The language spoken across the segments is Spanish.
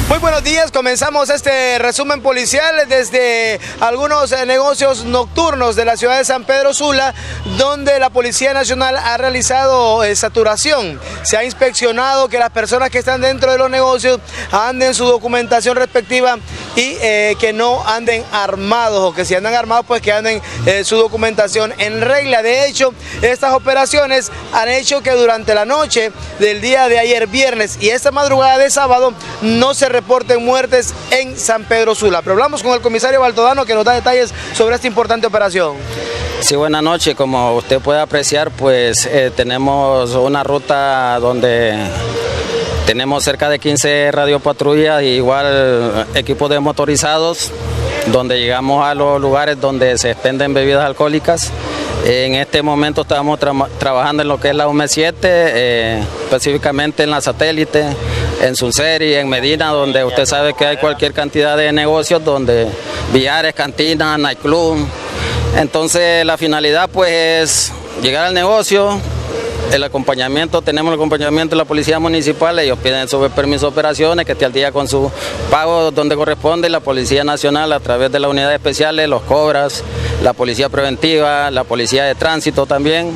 Muy buenos días, comenzamos este resumen policial desde algunos negocios nocturnos de la ciudad de San Pedro Sula, donde la Policía Nacional ha realizado saturación. Se ha inspeccionado que las personas que están dentro de los negocios anden su documentación respectiva y que no anden armados, o que si andan armados pues que anden su documentación en regla. De hecho, estas operaciones han hecho que durante la noche del día de ayer viernes y esta madrugada de sábado no se reporten muertes en San Pedro Sula. Pero hablamos con el comisario Baltodano, que nos da detalles sobre esta importante operación. Sí, buenas noches. Como usted puede apreciar, pues tenemos una ruta donde tenemos cerca de 15 radiopatrullas y igual equipos de motorizados, donde llegamos a los lugares donde se expenden bebidas alcohólicas. En este momento estamos trabajando en lo que es la UM7, específicamente en la Satélite, en Sunseri, en Medina, donde usted sabe que hay cualquier cantidad de negocios, donde billares, cantinas, nightclub. Entonces la finalidad pues es llegar al negocio. El acompañamiento, tenemos el acompañamiento de la Policía Municipal, ellos piden sobre permiso de operaciones, que esté al día con su pago donde corresponde, la Policía Nacional a través de las unidades especiales, los cobras, la Policía Preventiva, la Policía de Tránsito también,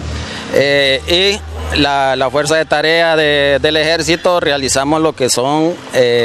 y la Fuerza de Tarea del Ejército. Realizamos lo que son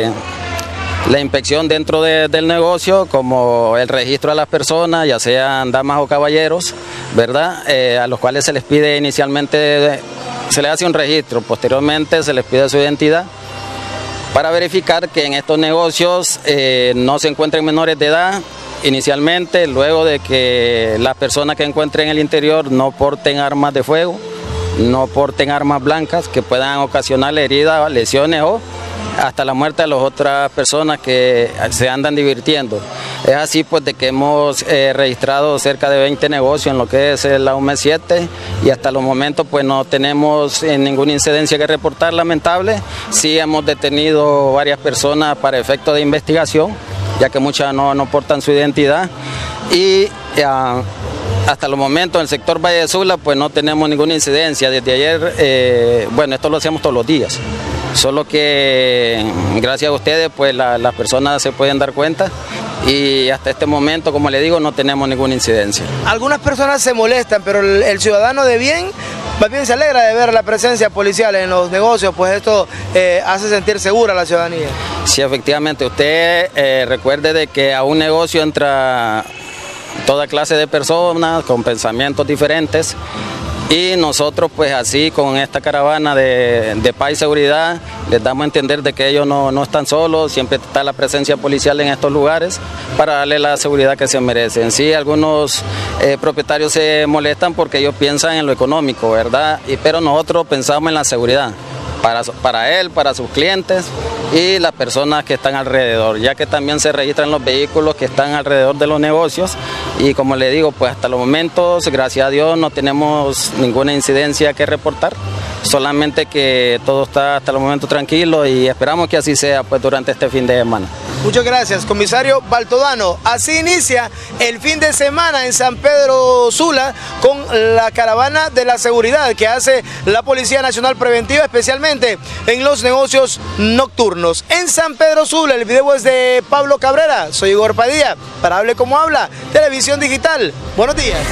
la inspección dentro del negocio, como el registro a las personas, ya sean damas o caballeros, ¿verdad? A los cuales se les pide inicialmente, se les hace un registro, posteriormente se les pide su identidad para verificar que en estos negocios no se encuentren menores de edad inicialmente, luego de que las personas que encuentren en el interior no porten armas de fuego, no porten armas blancas que puedan ocasionar heridas, lesiones o hasta la muerte de las otras personas que se andan divirtiendo. Es así pues de que hemos registrado cerca de 20 negocios en lo que es la UM7 y hasta los momentos pues no tenemos ninguna incidencia que reportar lamentable. Sí hemos detenido varias personas para efectos de investigación, ya que muchas no portan su identidad, y hasta los momentos en el sector Valle de Sula pues no tenemos ninguna incidencia. Desde ayer, bueno, esto lo hacemos todos los días, solo que gracias a ustedes pues las personas se pueden dar cuenta y hasta este momento, como le digo, no tenemos ninguna incidencia. Algunas personas se molestan, pero el ciudadano de bien más bien se alegra de ver la presencia policial en los negocios, pues esto hace sentir segura a la ciudadanía. Sí, efectivamente, usted recuerde de que a un negocio entra toda clase de personas con pensamientos diferentes, y nosotros pues así con esta caravana de paz y seguridad les damos a entender de que ellos no están solos, siempre está la presencia policial en estos lugares para darle la seguridad que se merecen. Sí, algunos propietarios se molestan porque ellos piensan en lo económico, ¿verdad? Pero nosotros pensamos en la seguridad para él, para sus clientes y las personas que están alrededor, ya que también se registran los vehículos que están alrededor de los negocios, y como le digo, pues hasta los momentos, gracias a Dios, no tenemos ninguna incidencia que reportar, solamente que todo está hasta el momento tranquilo y esperamos que así sea pues durante este fin de semana. Muchas gracias, comisario Baltodano. Así inicia el fin de semana en San Pedro Sula con la caravana de la seguridad que hace la Policía Nacional Preventiva, especialmente en los negocios nocturnos. En San Pedro Sula, el video es de Pablo Cabrera. Soy Igor Padilla, para Hable Como Habla, Televisión Digital. Buenos días.